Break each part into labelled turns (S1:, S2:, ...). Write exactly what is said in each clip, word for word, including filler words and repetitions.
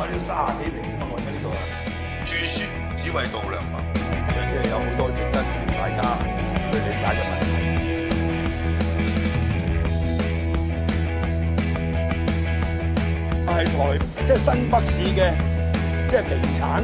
S1: 呢度三十幾平方米嘅呢度啊，
S2: 住船只為度量衡，
S1: 即係有好多值得大家去理解嘅問題。係台即係新北市嘅即係名產。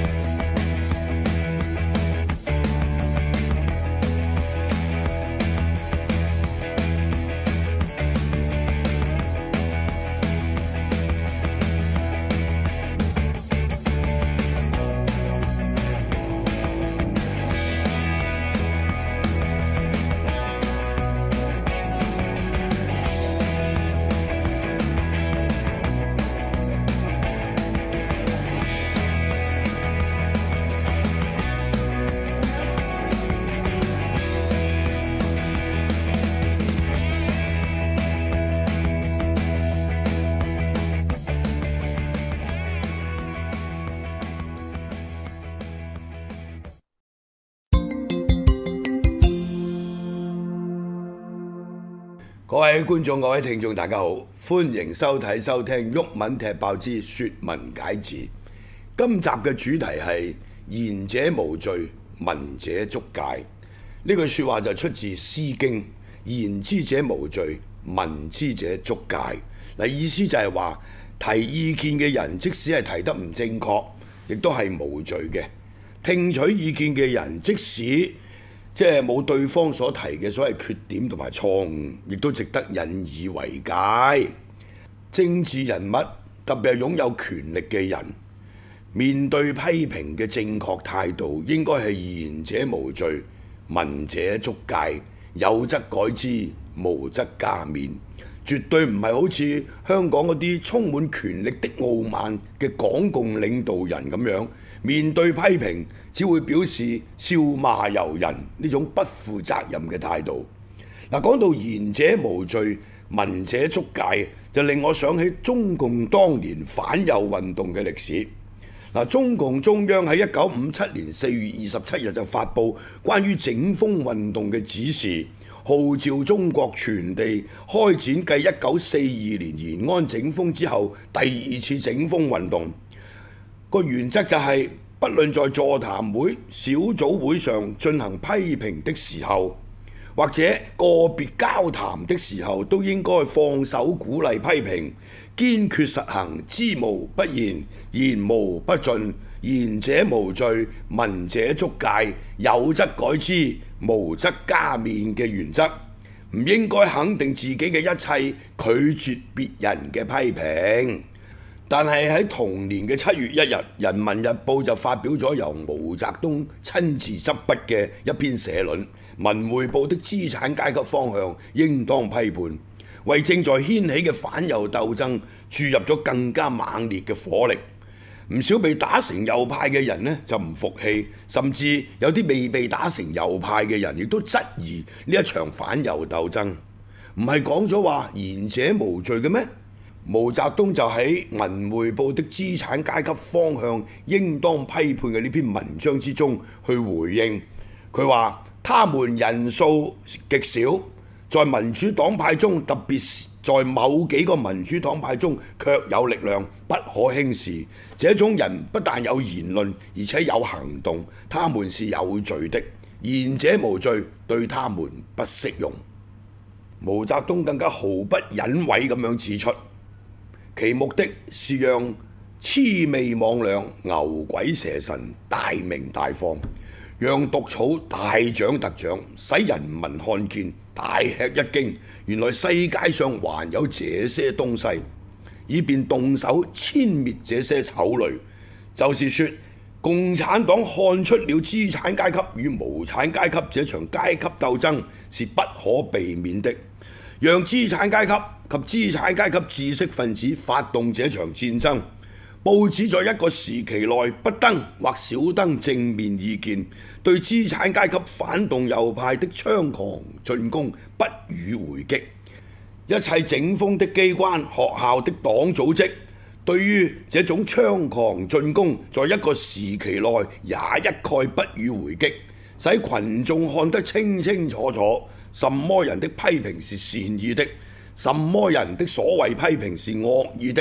S1: 各位觀眾、各位聽眾，大家好，歡迎收睇、收聽《毓民踢爆之説文解字》。今集嘅主題係言者無罪，聞者足戒。呢句説話就出自《詩經》，言之者無罪，聞之者足戒。嗱，意思就係話提意見嘅人，即使係提得唔正確，亦都係無罪嘅；聽取意見嘅人，即使即係冇對方所提嘅所謂缺點同埋錯誤，亦都值得引以為戒。政治人物特別係擁有權力嘅人，面對批評嘅正確態度，應該係言者無罪，聞者足戒，有則改之，無則加勉。絕對唔係好似香港嗰啲充滿權力的傲慢嘅港共領導人咁樣，面對批評只會表示笑罵由人呢種不負責任嘅態度。嗱，講到言者無罪，聞者足戒，就令我想起中共當年反右運動嘅歷史。嗱，中共中央喺一九五七年四月二十七日就發布關於整風運動嘅指示，號召中國全地開展繼一九四二年延安整風之後第二次整風運動。個原則就係、是，不論在座談會、小組會上進行批評的時候，或者個別交談的時候，都應該放手鼓勵批評，堅決實行知無不言、言無不盡、言者無罪、聞者足戒、有則改之、無則加勉嘅原則。唔應該肯定自己嘅一切，拒絕別人嘅批評。但係喺同年嘅七月一日，《人民日報》就發表咗由毛澤東親自執筆嘅一篇社論，《文匯報的資產階級方向應當批判》，為正在掀起嘅反右鬥爭注入咗更加猛烈嘅火力。唔少被打成右派嘅人呢就唔服氣，甚至有啲未被打成右派嘅人亦都質疑呢一場反右鬥爭。唔係講咗話言者無罪嘅咩？毛澤東就喺《文匯報的資產階級方向應當批判》嘅呢篇文章之中去回應，佢話：他們人數極少，在民主黨派中，特別在某幾個民主黨派中，卻有力量，不可輕視。這種人不但有言論，而且有行動，他們是有罪的。言者無罪，對他們不適用。毛澤東更加毫不隱諱咁樣指出，其目的是讓魑魅魍魎、牛鬼蛇神大鳴大放，讓毒草大長特長，使人民看見大吃一驚。原來世界上還有這些東西，以便動手殲滅這些醜類。就是說，共產黨看出了資產階級與無產階級這場階級鬥爭是不可避免的，讓資產階級及資產階級知識分子發動這場戰爭。報紙在一個時期內不登或少登正面意見，對資產階級反動右派的猖狂進攻不予回擊。一切整風的機關、學校的黨組織，對於這種猖狂進攻，在一個時期內也一概不予回擊，使群眾看得清清楚楚，什麼人的批評是善意的，什麼人的所謂批評是惡意的。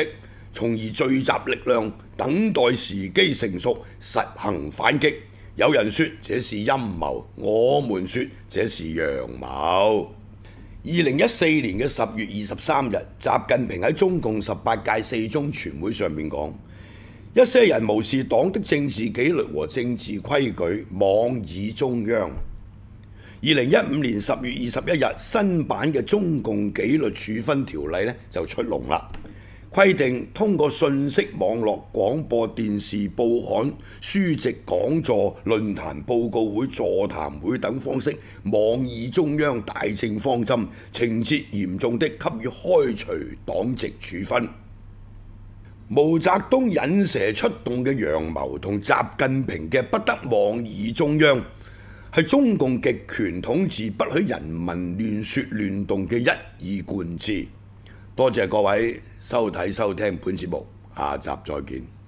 S1: 從而聚集力量，等待時機成熟，實行反擊。有人說這是陰謀，我們說這是陽謀。二零一四年嘅十月二十三日，習近平喺中共十八屆四中全會上面講：一些人無視黨的政治紀律和政治規矩，妄議中央。二零一五年十月二十一日，新版嘅中共紀律處分條例呢就出籠啦，規定通過信息網絡、廣播電視、報刊、書籍、講座、論壇、報告會、座談會等方式妄議中央大政方針，情節嚴重的給予開除黨籍處分。毛澤東引蛇出洞嘅陽謀同習近平嘅不得妄議中央，係中共極權統治不許人民亂說亂動嘅一以貫之。多謝各位收睇收聽本節目，下集再見。